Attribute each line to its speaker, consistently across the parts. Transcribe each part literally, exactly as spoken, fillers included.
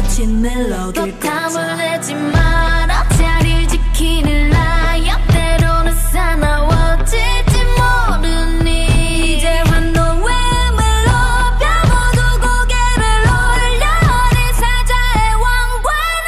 Speaker 1: 멋진 멜로디를
Speaker 2: 덕함을 내지 마라. 자리를 지키는 라이어. 때로는 사나워질지 모르니. 이제 환호음을 높여 모두 고개를 올려. 어린 사자의 왕관을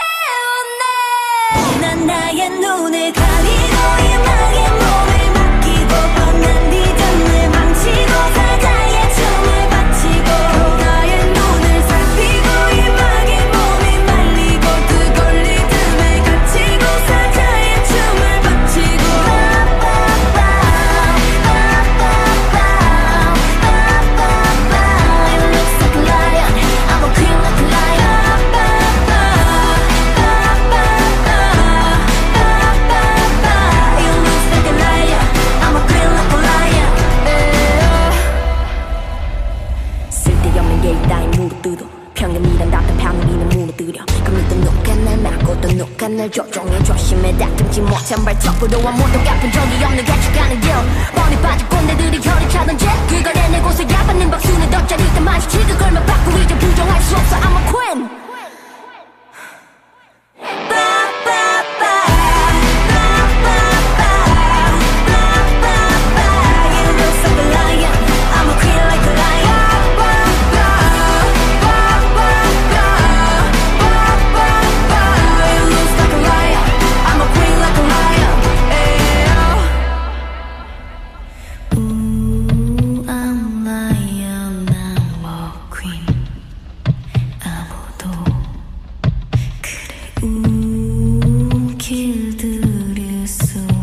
Speaker 2: 세우네.
Speaker 1: 난 나의 눈을 가리고 음악에 몸을 맡기고 뻔한 비전을 망치고 사자의 춤을 바치고 나의 눈을 살피고 음악에 몸이 말리고 그 리듬에 갇히고 사자의 춤을 바치고
Speaker 2: It looks like a lion. I'm a queen like a lion.
Speaker 1: It looks like a lion. I'm a queen like a lion. 쓸데없는 예의 따윈 무릎 뜯어 평균이란 답답한 우리는 무너뜨려 그 믿음 누가 날 막고 또 누가 날 조종해 조심해 다듬지 못한 발톱으로 아무도 갚은 적이 없는 개척하는 길 뻔히 빠진 꼰대들이 혀를 차던지 그걸 해내고서 야받는 박수는 덧자리다 마주치 그걸만 받고 이제 부정할 수 없어 I'm a queen. 길들일 수